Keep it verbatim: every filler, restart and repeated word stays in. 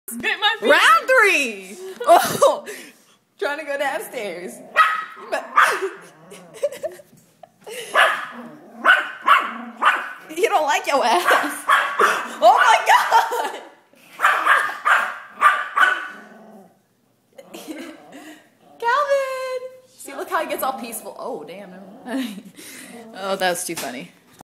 Bit my feet. Round three. Oh, trying to go downstairs. You don't like your ass. Oh my God. Calvin. See, look how he gets all peaceful. Oh, damn. Never mind. Oh, that was too funny.